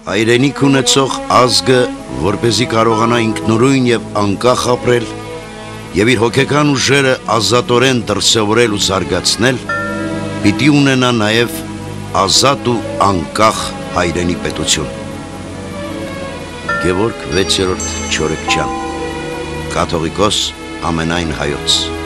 Հայրենիք ունեցող ազգը, որպեսզի կարողանա ինքնուրույն եւ անկախ ապրել եւ իր հոգեկան ուժերը ազատորեն դրսևորել ու զարգացնել, պիտի ունենա նաեւ ազատ ու անկախ հայրենի պետություն։ Գևորգ 6-րդ Չորեքչյան, կաթողիկոս ամենայն հայոց։